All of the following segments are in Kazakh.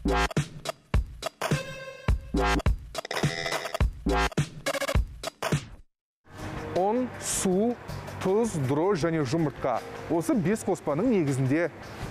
Он, су, тұз, дрож және жұмыртқа. Осы 5 қоспаның негізінде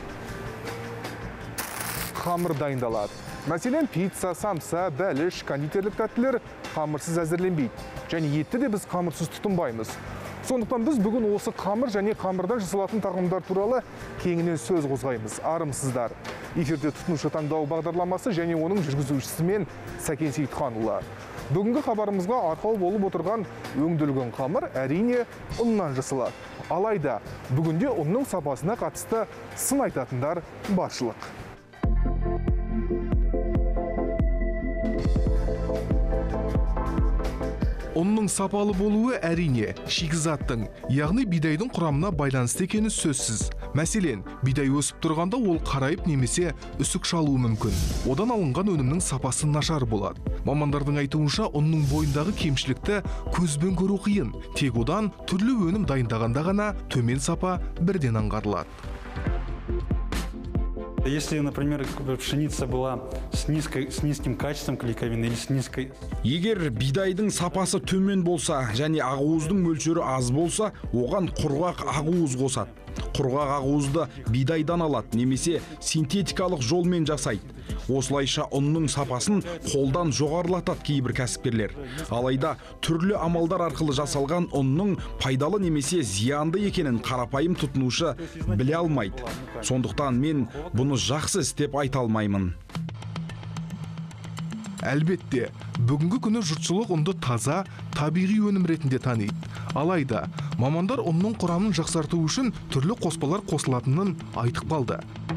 қамыр дайындалады. Мәселен, пицца, самса, бәліш, кондитерлік тәттілер қамырсыз әзірленбейді. Және етті де біз қамырсыз тұтынбаймыз. Сондықтан біз бүгін осы қамыр және қамырдан жасалатын тағамдар туралы кеңінен сөз қозғаймыз. Армысыздар. Эфирде тұтынушы таңдау бағдарламасы және оның жүргізушісімен Сәкен Сейітханұлы. Бүгінгі хабарымызға арқау болып отырған өңделген қамыр әрине ұннан жасалады. Алайда бүгінде ұнның сапасына қатысты сын айтатындар баршылық. Ұнның сапалы болуы әрине шикізаттың, яғни бидайдың құрамына байланысты екені сөзсіз. Мәселен, бидай өсіп тұрғанда ол қарайып немесе үсік шалуы мүмкін. Одан алынған өнімнің сапасы нашар болады. Мамандардың айтуынша, ұнның бойындағы кемшілікті көзбен көру қиын. Тек одан түрлі өнім дайындағанда ғана төмен сапа бірден аңғарылады. Если, например, пшеница была с низким качеством клейковины или с низкой... Егер бидайдың сапасы төмен болса, және ақуыздың мөлшері аз болса, оған құрғақ ақуыз қосады. Құрғақ ақуызды бидайдан алады, немесе синтетикалық жолмен жасайды. Осылайша ұнның сапасын қолдан жоғарылатады кейбір кәсіпкерлер. Алайда түрлі амалдар арқылы жасалған ұнның пайдалы немесе зиянды екенін қарапайым тұтынушы біле алмайды. Сондықтан мен бұны жақсы істеп айта алмаймын. Әлбетте, бүгінгі күні жұртшылық ұнды таза, табиғи өнім ретінде таниды. Алайда, мамандар ұнның құрамын жақсарту үшін түрлі қоспалар қосылатынын айтып қалды.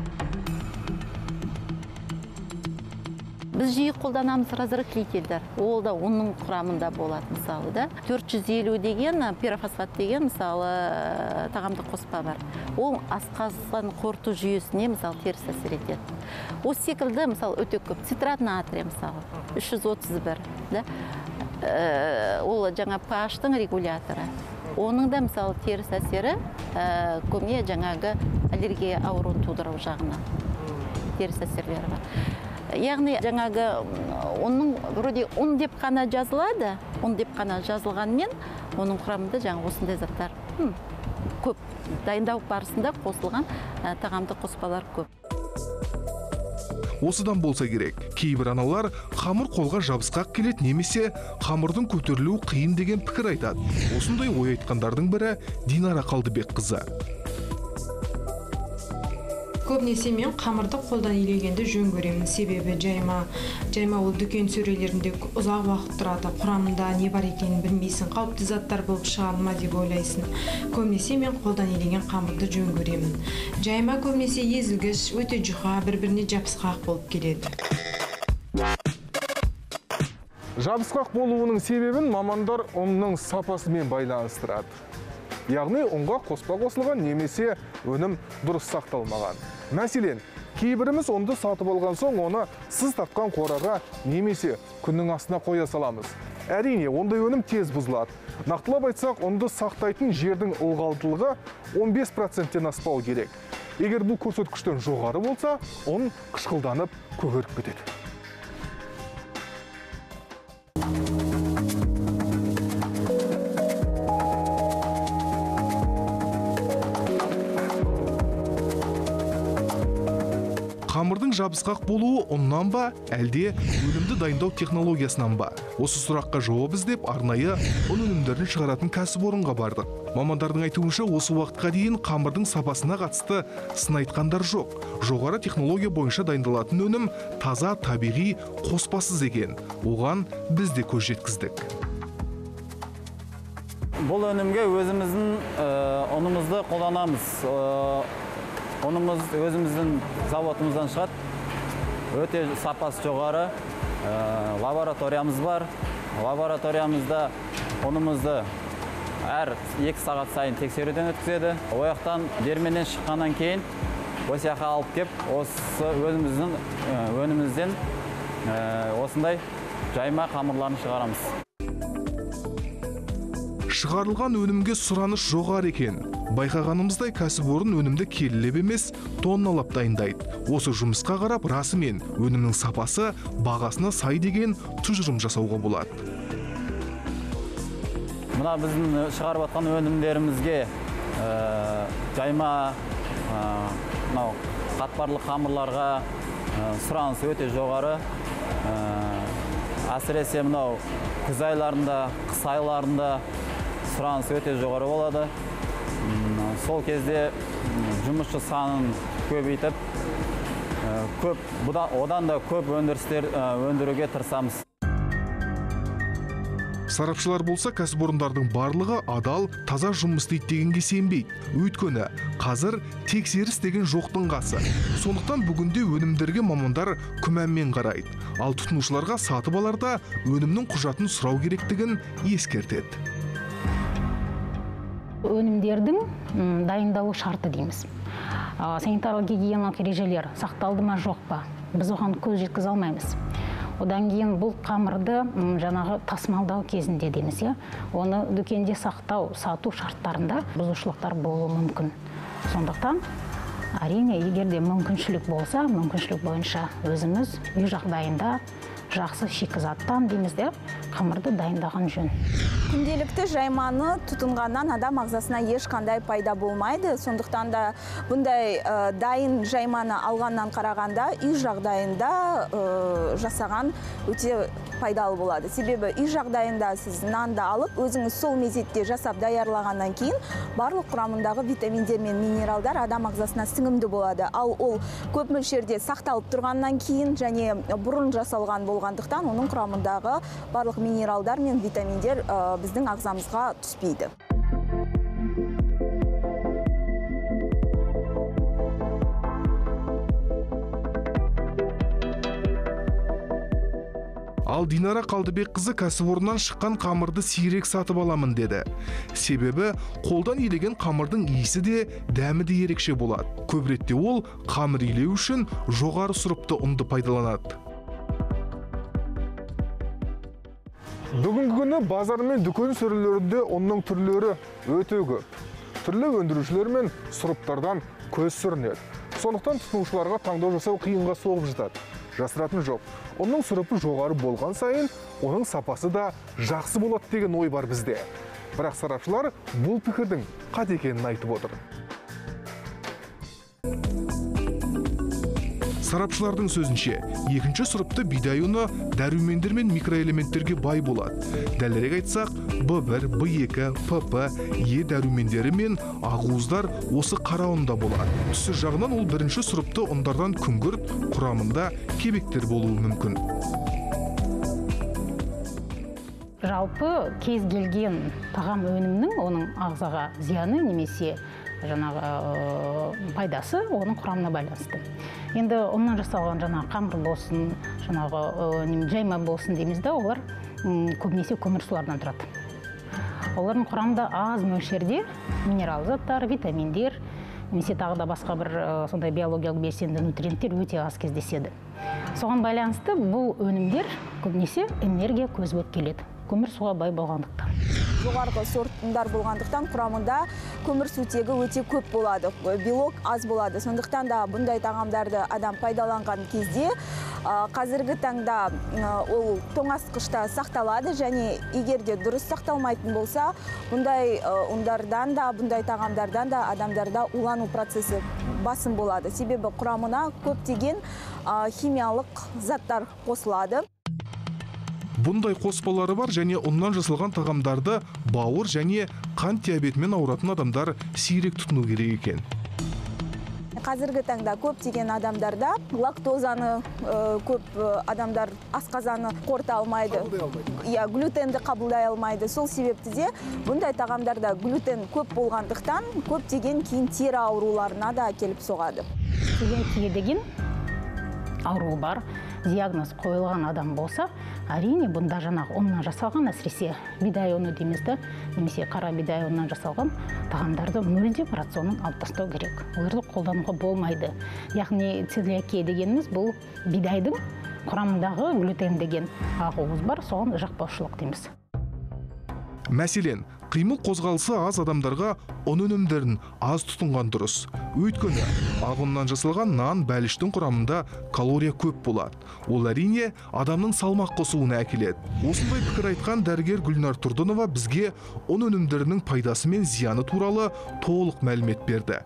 Біз жиі қолданамыз разрыхлительдер. Ол да ұнның құрамында болады, мысалы да. 450 деген, пирофосфат деген, мысалы, тағамдық қоспа бар. Ол асқазан қорыту жүйесіне, мысалы, теріс әсер етеді. Осы секілді, мысалы, өте көп. Цитрат натрий, мысалы, 331, да? Ол жаңа pH-тың регуляторы. Оның да, мысалы, теріс әсері көбіне жаңағы аллергия ауруын тудыру жағынан теріс әсерлері бар. Яғни жаңағы оның вроде ұн деп қана жазылады, ұн деп қана жазылғанмен, оның құрамында жаңа осындай заттар көп. Дайындау барысында қосылған тағамдық қоспалар көп. Осыдан болса керек, кейбір аналар қамыр қолға жабысқақ келеді немесе қамырдың көтерілуі қиын деген пікір айтады. Осындай ой айтқандардың бірі Динара Қалдыбекқызы. Көбінесе мен қамырды қолдан илегенді жөн көремін. Себебі жайма ол дүкен сөрелерінде ұзақ уақыт тұрады. Құрамында не бар екенін білмейсің. Қауіпті заттар болып шығады ма деп ойлайсың. Көбінесе мен қолдан илеген қамырды жөн көремін. Жайма көбінесе езілгіш, өте жұқа, бір-біріне жабысқақ болып келеді. Жабысқақ болуының себебін мамандар ұнның сапасымен байланыстырады. Яғни ұнға қоспа қосылған немесе өнім дұрыс сақталмаған. Мәселен, кейбіріміз ұнды сатып алған соң оны сыз тартқан қораға немесе күннің астына қоя саламыз. Әрине, ондай өнім тез бұзылады. Нақтылап айтсақ, ұнды сақтайтын жердің ылғалдылығы 15%-тен аспау керек. Егер бұл көрсеткіштен жоғары болса, ұн қышқылданып көгеріп кетеді. Қамырдың жабысқақ болуы ұннан ба, әлде өнімді дайындау технологиясынан ба? Осы сұраққа жауап іздеп арнайы ұн өнімдерін шығаратын кәсіпорынға бардық. Мамандардың айтуынша, осы уақытқа дейін қамырдың сапасына қатысты сын айтқандар жоқ. Жоғары технология бойынша дайындалатын өнім таза, табиғи, қоспасыз екен. Оған біз де көз жеткіздік. Бұл өнімге өзіміздің ұнымызды қолданамыз. Онымыз өзіміздің заводымыздан шығады. Өте сапасы жоғары. Лабораториямыз бар. Лабораториямызда онымызды әр 2 сағат сайын тексеруден өткізеді. Ояқтан дерменен шыққаннан кейін осы жаққа алып кеп, осы өнімізден осындай жайма қамырларын шығарамыз. Шығарылған өнімге сұраныс жоғары екен. Байқағанымыздай кәсіпорын өнімді келілеп емес, тонналап дайындайды. Осы жұмысқа қарап, расымен өнімнің сапасы бағасына сай деген тұжырым жасауға болады. Мына біздің шығарып жатқан өнімдерімізге жайма, қатпарлы қамырларға сұраныс өте жоғары. Әсіресе мынау күз айларында, қыс айларында сұраныс өте жоғары болады. Сол кезде жұмысшы санын көбейтіп, одан да көп өндіруге тырысамыз. Сарапшылар болса, кәсіпорындардың барлығы адал, таза жұмыс істейді дегенге сенбейді. Өйткені қазір тексеріс деген жоқтың қасы. Сондықтан бүгінде өнімдерге мамандар күмәнмен қарайды. Ал тұтынушыларға сатып аларда өнімнің құжатын сұрау керектігін ескертеді. Өнімдердің дайындалу шарты дейміз. Санитарлық гигиеналық ережелер сақталды ма жоқ па? Біз оған көз жеткізе алмаймыз. Одан кейін бұл қамырды жаңағы тасымалдау кезінде дейміз, оны дүкенде сақтау, сату шарттарында бұзушылықтар болуы мүмкін. Сондықтан әрине, егер де мүмкіншілік болса, мүмкіншілік бойынша өзіміз үй жағдайында жақсы шикізаттан деймізде қамырды дайындаған жөн. Күнделікті жайманы тұтынғаннан адам ағзасына ешқандай пайда болмайды. Сондықтан да бұндай дайын жайманы алғаннан қарағанда үй жағдайында жасаған өте пайдалы болады. Себебі үй жағдайында сіз нанды алып, өзіңіз сол мезетте жасап даярлағаннан кейін барлық құрамындағы витаминдер мен минералдар адам ағзасына сіңімді болады. Ал ол көп мөлшерде сақталып тұрғаннан кейін және бұрын жасалған болғандықтан оның құрамындағы барлық минералдар мен витаминдер біздің ағзамызға түспейді. Ал Динара Қалдыбекқызы кәсіпорыннан шыққан қамырды сирек сатып аламын деді. Себебі қолдан илеген қамырдың иісі де, дәмі де ерекше болады. Көп ретте ол қамыр илеу үшін жоғары сұрыпты ұнды пайдаланады. Бүгінгі күні базар мен дүкен сөрелерінде ұнның түрлері өте көп. Түрлі өндірушілер мен сұрыптардан көз сүрінеді. Сондықтан тұтынушыларға таңдау жасау қиынға соғып жатады. Жасыратын жоқ. Оның сұрыпы жоғары болған сайын, оның сапасы да жақсы болады деген ой бар бізде. Бірақ сарапшылар бұл пікірдің қате екенін айтып отыр. Сарапшылардың сөзінше, екінші сұрыпты бидай ұны дәрумендер мен микроэлементтерге бай болады. Дәлірек айтсақ, B1, B2, PP, Е дәрумендері мен ақуыздар осы қара ұнда болады. Түсі жағынан ол бірінші сұрыпты ұндардан күңгірт, құрамында кебектер болуы мүмкін. Жалпы кез келген тағам өнімнің оның ағзаға зияны немесе жаңағы пайдасы оның құрамына байланысты. Енді оннан жасалған жаңағы қамыр болсын, жаңағы жайма болсын деймізді, олар көбінесе көмірсулардан тұрады. Олардың құрамында аз мөлшерде минерал заттар, витаминдер, немесе тағы да басқа бір сондай биологиялық белсенді нутриенттер өте аз кездеседі. Соған байланысты бұл өнімдер көбінесе энергия көзі болып келеді. Көмір суға бай болғандықтан. Жоғарғы сорттар болғандықтан құрамында көмірсутегі өте көп болады, белок аз болады. Сондықтан да бұндай тағамдарды адам пайдаланған кезде қазіргі таңда ол тоңазытқышта сақталады және егер де дұрыс сақталмайтын болса, бұндай ұндардан да, бұндай тағамдардан да адамдарда улану процесі басым болады. Себебі құрамына көптеген химиялық заттар қосылады. Бұндай қоспалары бар және ұннан жасалған тағамдарды бауыр және қант диабетімен ауыратын адамдар сирек тұтыну керек екен. Қазіргі таңда көптеген адамдарда лактозаны көп адамдар асқазаны қорыта алмайды. Глютенді қабылдай алмайды. Сол себепті де бұндай тағамдарда глютен көп болғандықтан көптеген кейін тері ауруларына да келіп соғады. Целиакия деген ауру бар, диагноз қойылған адам болса, әрине бұнда жаңағы ұннан жасалған, әсіресе бидай ұны деймізді, немесе қара бидай ұннан жасалған тағамдарды мүлдем рационнан алып тастау керек. Оларды қолдануға болмайды. Яғни целиакия дегеніміз бұл бидайдың құрамындағы глютен деген ақуыз бар, соған жақпаушылық дейміз. Мәселен, Қимыл қозғалысы аз адамдарға ұн өнімдерін аз тұтынған дұрыс. Өйткені ақ ұннан жасалған нан бәліштің құрамында калория көп болады. Ол әрине адамның салмақ қосуына әкеледі. Осындай пікір айтқан дәрігер Гүлнар Тұрдынова бізге ұн өнімдерінің пайдасы мен зияны туралы толық мәлімет берді.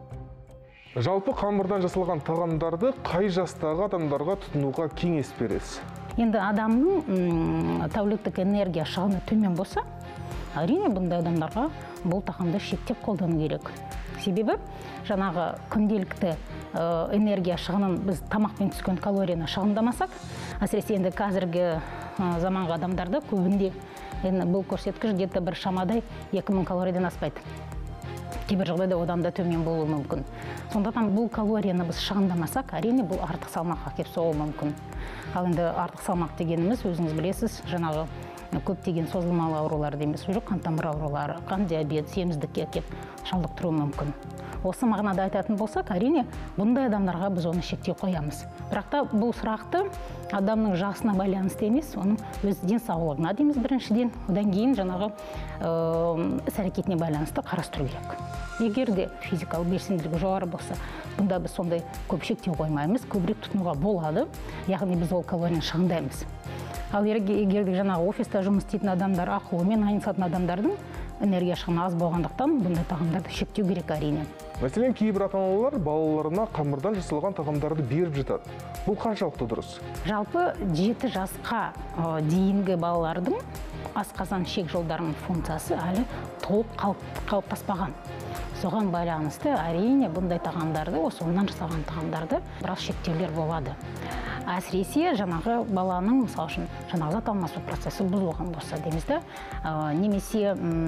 Жалпы қамырдан жасалған тағамдарды қай жастағы адамдарға тұтынуға кеңес бересіз? Енді адамның тәуліктік энергия шығыны төмен болса, әрине бұндай адамдарға бұл тағамды шектеп қолдану керек. Себебі жаңағы күнделікті энергия шығынын біз тамақпен түскен калорияны шығындамасақ, әсіресе енді қазіргі заманғы адамдарда көбінде бұл көрсеткіш где-то бір шамадай 2000 калориядан аспайды. Кейбір жағдайда одан да төмен болуы мүмкін. Сондықтан бұл калорияны біз шығындамасақ, әрине бұл артық салмаққа әкеліп соғуы мүмкін. Ал енді артық салмақ дегеніміз, өзіңіз білесіз, жаңағы көптеген созылмалы аурулар дейміз, қан тамыр аурулары, қан диабет, семіздікке әкеліп шалдықтыруы мүмкін. Осы мағынада айтатын болсақ, әрине бұндай адамдарға біз оны шектеу қоямыз. Бірақ та бұл сұрақты адамның жасына байланысты емес, оның өз денсаулығына дейміз біріншіден, одан кейін жаңағы іс-әрекетіне байланысты қарастыру керек. Егер де физикалық белсенділігі жоғары болса, бұнда біз сондай көп шектеу қоймаймыз, көбірек тұтынуға болады, яғни біз ол калорияны шығындаймыз. Ал егер де жаңағы офиста жұмыс істейтін адамдар, ақылымен айналысатын адамдардың энергия шығыны аз болғандықтан бұндай тағамдарды шектеу керек әрине. Мәселен, кейбір ата-аналар балаларына қамырдан жасалған тағамдарды беріп жатады. Бұл қаншалықты дұрыс? Жалпы 7 жасқа дейінгі балалардың асқазан ішек жолдарының функциясы әлі толық қалыптаспаған. Соған байланысты әрине бұндай тағамдарды, осы ұннан жасалған тағамдарды біраз шектеулер болады. Әсіресе жаңағы баланың, мысалы үшін, жаңағы зат алмасу процесі бұзылған болса деймізді, немесе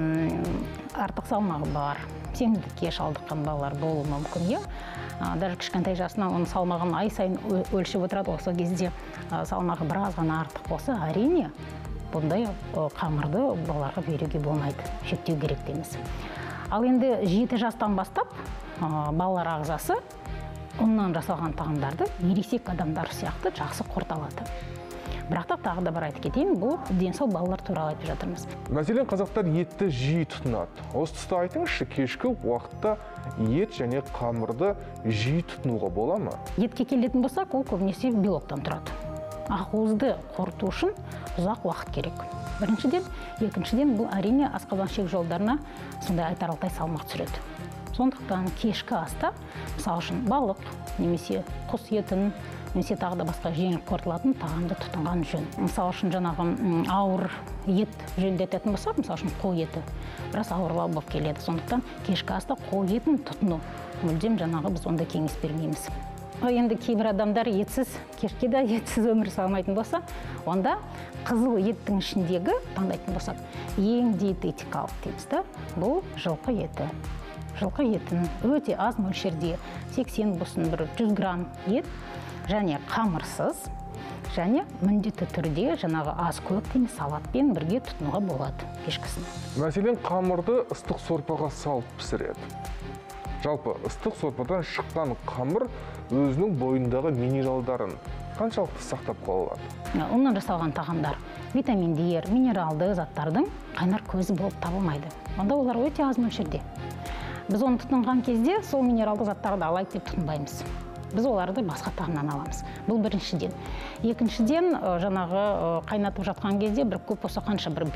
артық салмағы бар, семіздікке шалдыққан балалар болуы мүмкін. Даже кішкентай жасынан оның салмағын ай сайын өлшеп отырады, осы кезде салмағы біраз ғана артық болса, әрине бұндай қамырды балаларға беруге болмайды, шектеу керек дейміз. Ал енді 7 жастан бастап балалар ағзасы ұннан жасалған тағамдарды ересек адамдар сияқты жақсы қорыталады. Бірақ та тағы да бір айтып кетейін, бұл денсау балалар туралы айтып жатырмыз. Мәселен, қазақтар етті жиі тұтынады. Осы тұста айтыңызшы, кешкі уақытта ет және қамырды жиі тұтынуға бола ма? Етке келетін болсақ, ол көбінесе белоктан тұрады. Ақуызды қорыту үшін ұзақ уақыт керек. Біріншіден, екіншіден бұл әрине асқазан ішек жолдарына сондай айтарлықтай салмақ түсіреді. Сондықтан кешкі аста, мысалы үшін балық, немесе құс етін, немесе тағы да басқа жеңіл қорытылатын тағамды тұтынған жөн. Мысалы үшін жаңағы ауыр ет жөнінде айтатын болсақ, мысалы үшін қой еті біраз ауырлау болып келеді. Сондықтан кешкі аста қой етін тұтыну мүлдем жаңағы біз онда кеңес бермейміз. Енді кейбір адамдар етсіз, кешке де етсіз өмір салмайтын болса, онда қызыл еттің ішіндегі, таңдайтын болсақ, ең диететикалық дейміз, бұл жылқы еті. Жылқы етін өте аз мөлшерде 80 болсын бір 100 грамм ет және қамырсыз және міндетті түрде жаңағы аз көк дейміз салатпен бірге тұтынуға болады кешкісін. Мәселен, қамырды ыстық сорпаға салып пісіреді. Жалпы ыстық сорпадан шыққан қамыр өзінің бойындағы минералдарын қаншалықты сақтап қала алады? Ұннан жасалған тағамдар витаминдер, минералды заттардың қайнар көзі болып табылмайды. Онда олар өте аз мөлшерде. Біз оны тұтынған кезде сол минералды заттарды алайық деп тұтынбаймыз. Біз оларды басқа тағамнан аламыз. Бұл біріншіден. Екіншіден, жаңағы қайнатып жатқан кезде бір көп болса қанша, бір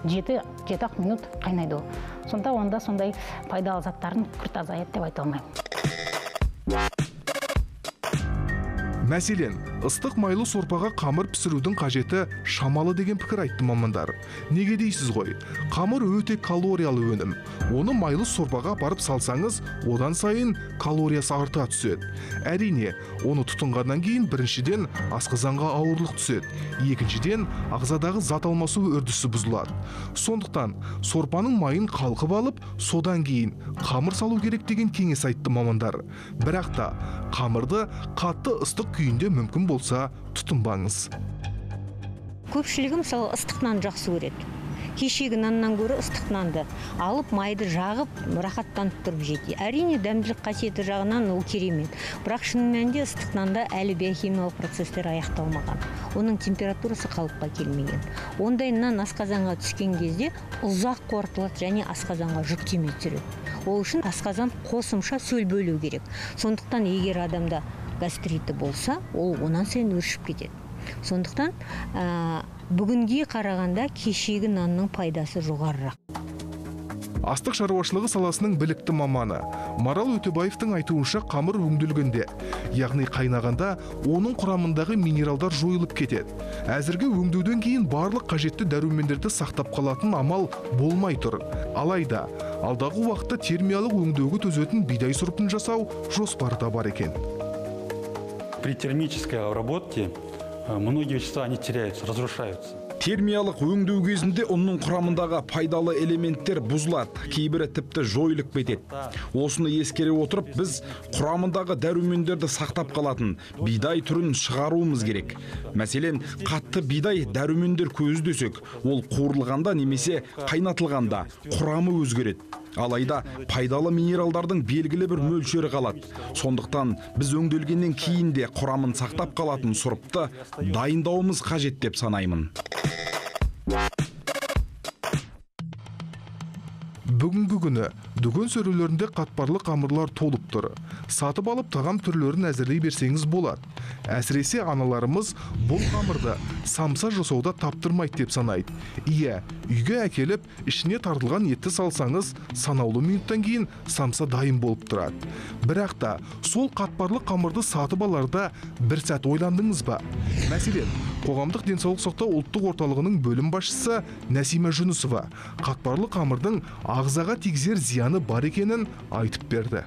5-7 минут қайнайды ол. Сонда онда сондай пайдалы заттарын күрт азаяды деп айта алмаймын. Мәселен, ыстық майлы сорпаға қамыр пісірудің қажеті шамалы деген пікір айтты мамандар. Неге дейсіз ғой? Қамыр өте калориялы өнім. Оны майлы сорпаға апарып салсаңыз, одан сайын калориясы арта түседі. Әрине, оны тұтынғаннан кейін біріншіден асқазанға ауырлық түседі. Екіншіден, ағзадағы зат алмасу үрдісі бұзылады. Сондықтан, сорпаның майын қалқып алып, содан кейін қамыр салу керек деген кеңес айтты мамандар. Бірақ та, қамырды қатты ыстық күйінде мүмкін болса тұтынбаңыз. Көпшілігі мысалы ыстық нан жақсы көреді. Кешегі наннан көрі ыстық нанды алып майды жағып рахаттанып тұрып жейді. Әрине дәмділік қасиеті жағынан ол керемет. Бірақ шын мәнінде ыстық нанда әлі биохимиялық процестер аяқталмаған. Оның температурасы қалыпқа келмеген. Ондай нан асқазанға түскен кезде ұзақ қорытылады және асқазанға жүк тимей түсіреді. Ол үшін асқазан қосымша сөл бөлу керек. Сондықтан егер адамда гастриті болса, ол онан сайын өршіп кетеді. Сондықтан бүгінге қарағанда кешегі нанның пайдасы жоғарырақ. Астық шаруашылығы саласының білікті маманы Марал Өтебаевтың айтуынша қамыр өңделгенде, яғни қайнағанда оның құрамындағы минералдар жойылып кетеді. Әзірге өңдеуден кейін барлық қажетті дәрумендерді сақтап қалатын амал болмай тұр. Алайда, алдағы уақытта термиялық өңдеуге төзетін бидай сұрыпын жасау жоспарда бар екен. При термической обработке многие вещества они теряются, разрушаются. Термиялық өңдеу кезінде ұнның құрамындағы пайдалы элементтер бұзылады, кейбірі тіпті жойылып кетеді. Осыны ескере отырып, біз құрамындағы дәрумендерді сақтап қалатын бидай түрін шығаруымыз керек. Мәселен, қатты бидай дәрумендер көзі десек, ол қуырылғанда немесе қайнатылғанда құрамы өзгереді. Алайда пайдалы минералдардың белгілі бір мөлшері қалады. Сондықтан біз өңделгеннен кейін де құрамын сақтап қалатын сұрыпты дайындауымыз қажет деп санаймын. Бүгінгі күні дүкен сөрелерінде қатпарлы қамырлар толып тұр. Сатып алып тағам түрлерін әзірлей берсеңіз болады. Әсіресе аналарымыз бұл қамырды самса жасауда таптырмайды деп санайды. Иә, үйге әкеліп, ішіне тартылған етті салсаңыз, санаулы минуттан кейін самса дайын болып тұрады. Бірақ та, сол қатпарлы қамырды сатып аларда бір сәт ойландыңыз ба? Мәселен, Қоғамдық денсаулық сақтау ұлттық орталығының бөлім басшысы Нәсима Жүнісова қатпарлы қамырдың ағзаға тигізер зияны бар екенін айтып берді.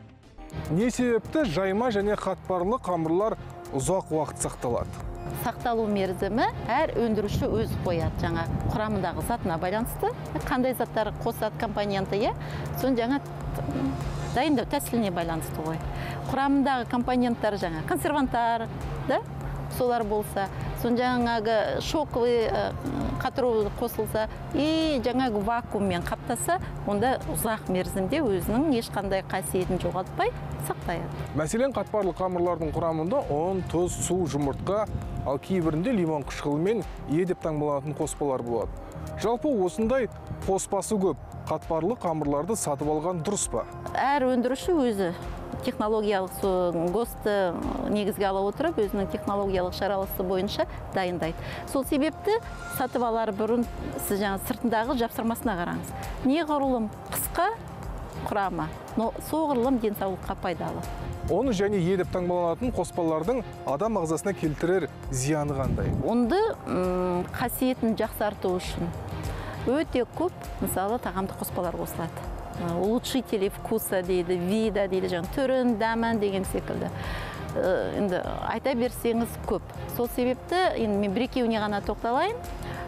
Не себепті жайма және қатпарлы қамырлар ұзақ уақыт сақталады? Сақталу мерзімі әр өндіруші өз қояды. Жаңа құрамындағы затына байланысты, қандай заттар қосады компоненті, сон жаңа дайындау тәсіліне байланысты ғой. Құрамындағы компоненттер жаңа консерванттар, солар болса, сон жаңағы шоковый қатыру қосылса, и жаңағы вакууммен қаптаса, онда ұзақ мерзімде өзінің ешқандай қасиетін жоғалтпай сақтайды. Мәселен, қатпарлы қамырлардың құрамында ұн, тұз, су, жұмыртқа, ал кейбірінде лимон қышқылы мен е деп таңбаланатын қоспалар болады. Жалпы осындай қоспасы көп қатпарлы қамырларды сатып алған дұрыс па? Әр өндіруші өзі технологиялық ГОСТы негізге ала отырып, өзінің технологиялық шаралысы бойынша дайындайды. Сол себепті сатып алар бұрын сіз жаңа сыртындағы жапсырмасына қараңыз. Неғұрлым қысқа құрамы, соғұрлым денсаулыққа пайдалы. Оны және е деп таңбаланатын қоспалардың адам ағзасына келтірер зияны қандай? Онды қасиетін жақсарту үшін өте көп, мысалы, тағамдық қоспалар қосылады. Улучшители вкуса дейді, вида дейді, жаңа түрін, дәмін деген секілді. Енді айта берсеңіз көп. Сол себепті мен бір-екеуіне ғана тоқталайын.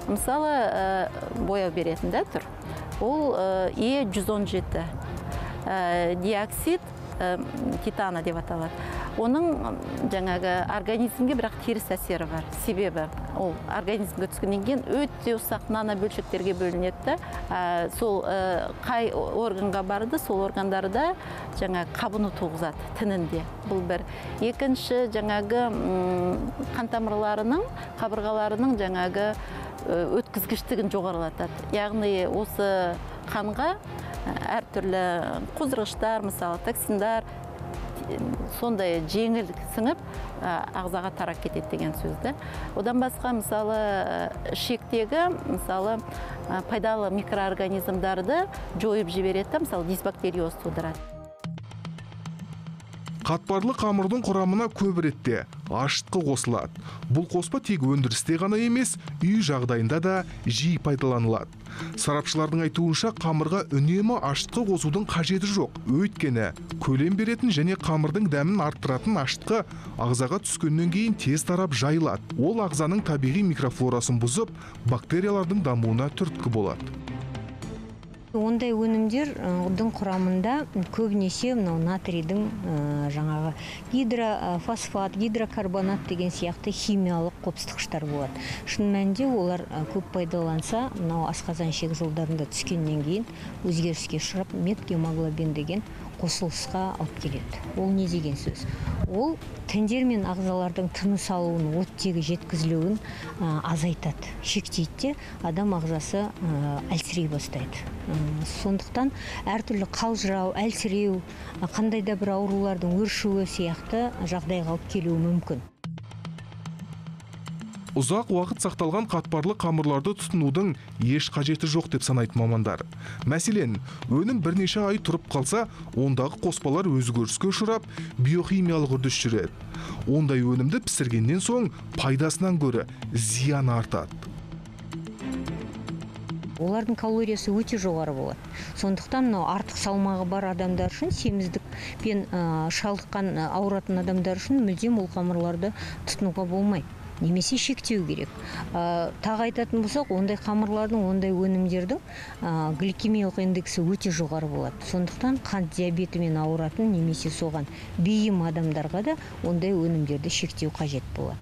Мысалы, бояу беретін түр. Ол Е117 диоксид титана деп аталады. Оның жаңағы организмге бірақ теріс әсері бар. Себебі ол организмге түскеннен кейін өте ұсақ нано бөлшектерге бөлінеді. Сол қай органға барды, сол органдарда жаңа қабыну туғызады тінінде. Бұл бір. Екінші жаңағы қан тамырларының, қабырғаларының жаңағы өткізгіштігін жоғарылатады. Яғни осы қанға әртүрлі қоздырғыштар, мысалы токсиндар сондай жеңіл сіңіп ағзаға тарап кетеді деген сөзді. Одан басқа мысалы ішектегі мысалы пайдалы микроорганизмдарды жойып жібереді, мысалы дисбактериоз тудырады. Қатпарлы қамырдың құрамына көп ретте ашытқы қосылады. Бұл қоспа тек өндірісте ғана емес, үй жағдайында да жиі пайдаланылады. Сарапшылардың айтуынша қамырға үнемі ашытқы қосудың қажеті жоқ. Өйткені көлем беретін және қамырдың дәмін арттыратын ашытқы ағзаға түскеннен кейін тез тарап жайылады. Ол ағзаның табиғи микрофлорасын бұзып, бактериялардың дамуына түрткі болады. Ондай өнімдердің құрамында көбінесе мынау натрийдің жаңағы гидрофосфат, гидрокарбонат деген сияқты химиялық қопсытқыштар болады. Шын мәнінде олар көп пайдаланса, мынау асқазан ішек жолдарында түскеннен кейін өзгеріске ұшырап метгемоглобин деген қосылысқа алып келеді. Ол не деген сөз? Ол тіндер мен ағзалардың тыныс алуын, оттегі жеткізілуін азайтады, шектейді, адам ағзасы әлсірей бастайды. Сондықтан әртүрлі қалжырау, әлсіреу, қандай да бір аурулардың өршуі сияқты жағдайға алып келуі мүмкін. Ұзақ уақыт сақталған қатпарлы қамырларды тұтынудың еш қажеті жоқ деп санайды мамандар. Мәселен, өнім бірнеше ай тұрып қалса, ондағы қоспалар өзгеріске ұшырап, биохимиялық үрдіс жүреді. Ондай өнімді пісіргеннен соң пайдасынан гөрі зияны артады. Олардың калориясы өте жоғары болады. Сондықтан артық салмағы бар адамдар үшін, семіздікпен шалдыққан ауыратын адамдар үшін мүлдем ол қамырларды тұтынуға болмайды. Немесе шектеу керек. Тағы айтатын болсақ, ондай қамырлардың, ондай өнімдердің гликемиялық индексі өте жоғары болады. Сондықтан қант диабетімен ауыратын немесе соған бейім адамдарға да ондай өнімдерді шектеу қажет болады.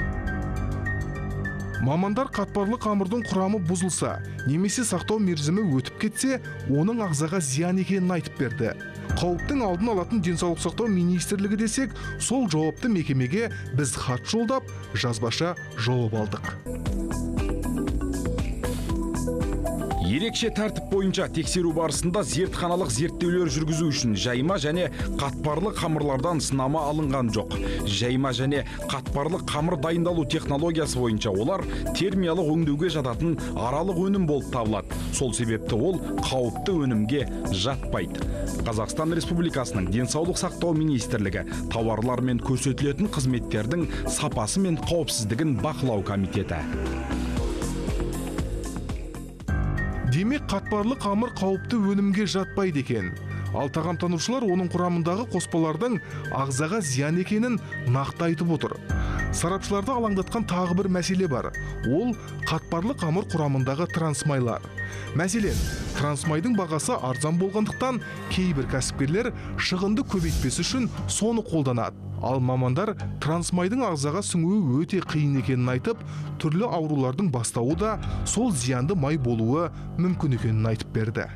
Мамандар қатпарлы қамырдың құрамы бұзылса, немесе сақтау мерзімі өтіп кетсе, оның ағзаға зиян екенін айтып берді. Қауіптің алдын алатын денсаулық сақтау министрлігі десек, сол жауапты мекемеге біз хат жолдап, жазбаша жауап алдық. Ерекше тәртіп бойынша тексеру барысында зертханалық зерттеулер жүргізу үшін жайма және қатпарлы қамырлардан сынама алынған жоқ. Жайма және қатпарлы қамыр дайындалу технологиясы бойынша олар термиялық өңдеуге жататын аралық өнім болып табылады. Сол себепті ол қауіпті өнімге жатпайды. Қазақстан Республикасының денсаулық сақтау министрлігі тауарлар мен көрсетілетін қызметтердің сапасы мен қауіпсіздігін бақылау комитеті. Демек, қатпарлы қамыр қауіпті өнімге жатпайды екен. Ал тағамтанушылар оның құрамындағы қоспалардың ағзаға зиян екенін нақты айтып отыр. Сарапшыларды алаңдатқан тағы бір мәселе бар. Ол қатпарлы қамыр құрамындағы трансмайлар. Мәселен, трансмайдың бағасы арзан болғандықтан кейбір кәсіпкерлер шығынды көбейтпес үшін соны қолданады. Ал мамандар трансмайдың ағзаға сіңуі өте қиын екенін айтып, түрлі аурулардың бастауы да сол зиянды май болуы мүмкін екенін айтып берді.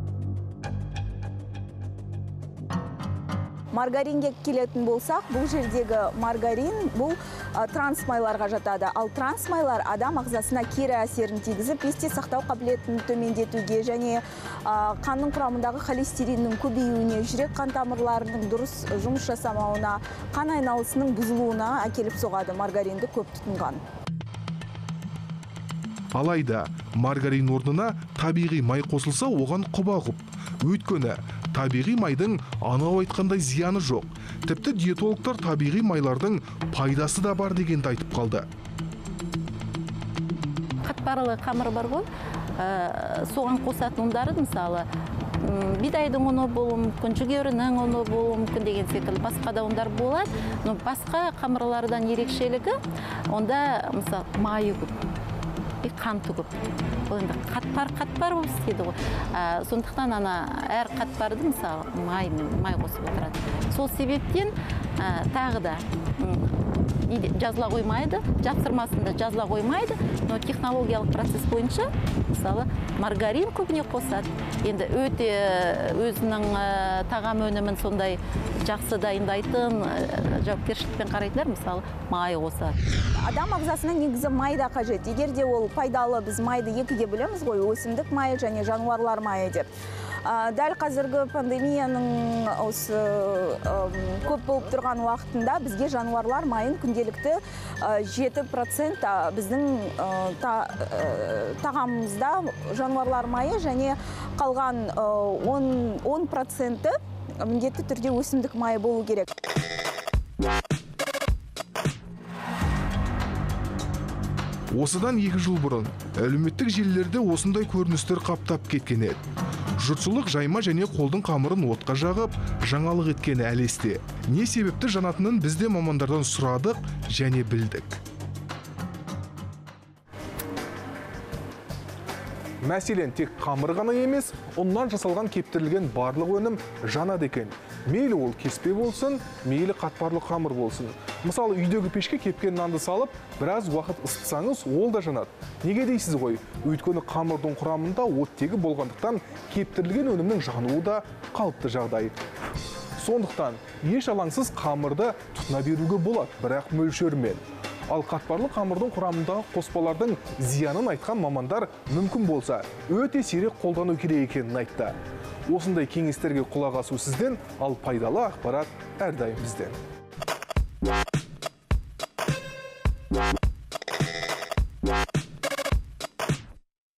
Маргаринге келетін болсақ, бұл жердегі маргарин бұл трансмайларға жатады. Ал трансмайлар адам ағзасына кері әсерін тигізіп, есте сақтау қабілетін төмендетуге және қанның құрамындағы холестериннің көбеюіне, жүрек қан тамырларының дұрыс жұмыс жасамауына, қан айналысының бұзылуына әкеліп соғады маргаринді көп тұтынған. Алайда, маргарин орнына табиғи май қосылса, оған құба-құп. Өйткені табиғи майдың анау айтқандай зияны жоқ. Тіпті диетологтар табиғи майлардың пайдасы да бар дегенді айтып қалды. Қатпарлы қамыр бар ғой, соған қосатын ұндары, мысалы, бидайдың ұны болуы мүмкін, жүгерінің ұны болуы мүмкін деген секілді басқа да ұндар болады. Но басқа қамырлардан ерекшелігі, онда, мысалы, майы көп. Қанты көп. Ол енді қатпар болып істейді ғой. Сондықтан әр қатпарды мысалы май қосып отырады. Сол себептен тағы да жазыла қоймайды, жапсырмасында жазыла қоймайды, но технологиялық процесс бойынша мысалы маргарин көбіне қосады. Енді өте өзінің тағам өнімін сондай жақсы дайындайтын жауапкершілікпен қарайтындар мысалы май қосады. Адам ағзасына негізі май да қажет. Егер де ол пайдалы, біз майды екіге бөлеміз ғой, өсімдік майы және жануарлар майы деп. Дәл қазіргі пандемияның осы көп болып тұрған уақытында бізге жануарлар майын күнделікті 7% біздің тағамымызда жануарлар майы және қалған 10% міндетті түрде өсімдік майы болу керек. Осыдан 2 жыл бұрын әлеуметтік желілерде осындай көріністер қаптап кеткен еді. Жұртшылық жайма және қолдың қамырын отқа жағып, жаңалық еткені әлі есте. Не себепті жанатынын біз де мамандардан сұрадық және білдік. Мәселен, тек қамыр ғана емес, ұннан жасалған кептірілген барлық өнім жанады екен. Мейлі ол кеспе болсын, мейлі қатпарлы қамыр болсын. Мысалы, үйдегі пешке кепкен нанды салып, біраз уақыт ысытсаңыз, ол да жанады. Неге дейсіз ғой? Өйткені қамырдың құрамында оттегі болғандықтан кептірілген өнімнің жануы да қалыпты жағдай. Сондықтан, еш алаңсыз қамырды тұтына беруге болады, бірақ мөлшермен. Ал қатпарлы қамырдың құрамындағы қоспалардың зиянын айтқан мамандар мүмкін болса, өте сирек қолдану керек екенін айтты. Осындай кеңестерге құлақ асу сізден, ал пайдалы ақпарат әрдайым бізден.